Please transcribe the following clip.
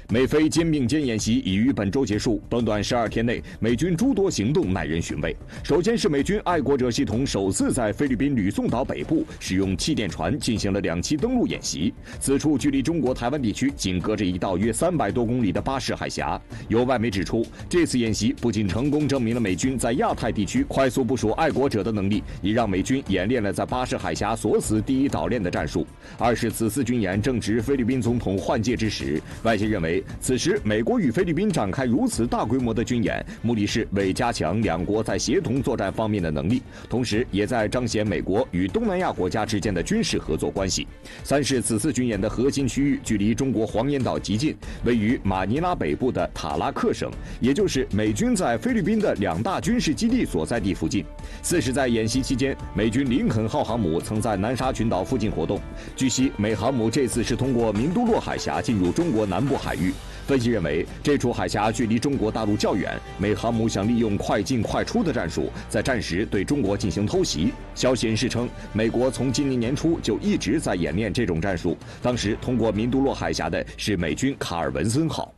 美菲肩并肩演习已于本周结束，短短12天内，美军诸多行动耐人寻味。首先是美军爱国者系统首次在菲律宾吕宋岛北部使用气垫船进行了2栖登陆演习，此处距离中国台湾地区仅隔着一道约300多公里的巴士海峡。有外媒指出，这次演习不仅成功证明了美军在亚太地区快速部署爱国者的能力，也让美军演练了在巴士海峡锁死第一岛链的战术。二是此次军演正值菲律宾总统换届之时，外界认为此时美国与菲律宾展开如此大规模的军演，目的是为加强两国在协同作战方面的能力，同时也在彰显美国与东南亚国家之间的军事合作关系。三是此次军演的核心区域距离中国黄岩岛极近，位于马尼拉北部的塔拉克省，也就是美军在菲律宾的2大军事基地所在地附近。四是在演习期间，美军林肯号航母曾在南沙群岛附近活动。据悉，美航母这次是通过明都洛海峡进入中国南部海域。分析认为，这处海峡距离中国大陆较远，美航母想利用快进快出的战术，在战时对中国进行偷袭。消息人士称，美国从今年年初就一直在演练这种战术，当时通过明都洛海峡的是美军卡尔文森号。